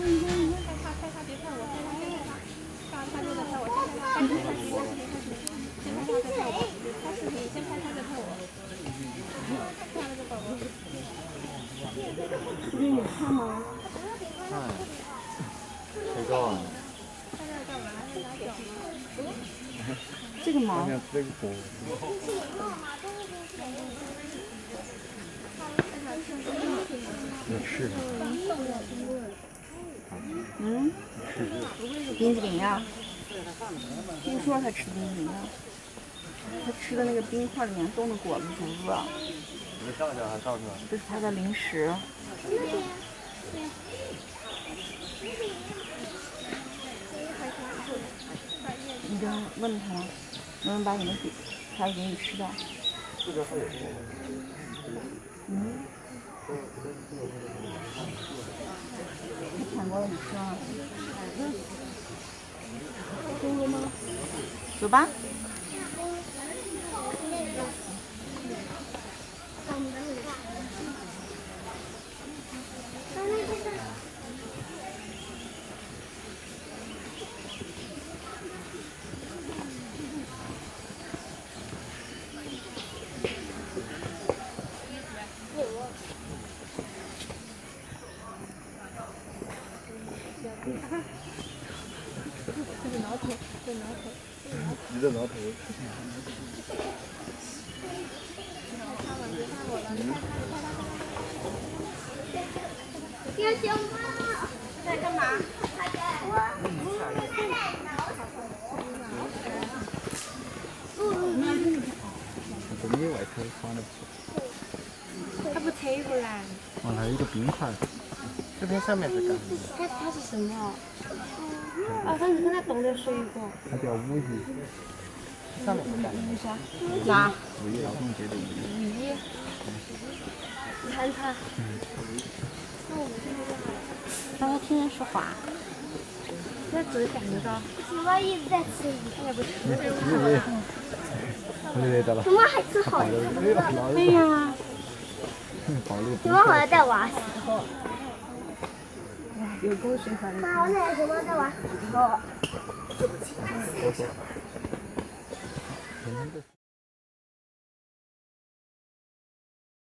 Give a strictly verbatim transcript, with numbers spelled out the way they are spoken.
他拍他，别拍我，拍他拍他，刚他就在拍我，先拍他，开视频开视频，先拍他再拍我，开视频先拍他再拍我，这样那个宝宝。 视频有看吗？ 看。谁高啊？ 在这干嘛？在拿脚吗？ 这个毛。 这个狗。要吃什么？ 嗯？冰激凌啊！听说他吃冰激凌啊。他吃的那个冰块里面冻的果子竹子。 你们上去还上去？ 这是他的零食。你就问他，能不能把你的给孩子给你吃掉？嗯。他抢过来你吃吗？嗯。够了吗？走吧。 这是挠头，这挠头， 你在挠头。 要小猫在干嘛？ 这里外头放的不错。 它不推过来。 哦，还有一个冰块。这边上面是干什么？ 它它是什么？哦，它是跟它冻的水果。 它叫五一。上面是干什么？ 啥？ 哪？ 五一劳动节的五一。 鱼。你看它。 刚才听人说话。 那只感觉到。 我一直在吃鱼， 它也不吃。 怎么还吃好吃的？ 对呀。 怎么好像在挖石头？ 有沟水反正。 妈，我那什么在挖石头？ 嗯。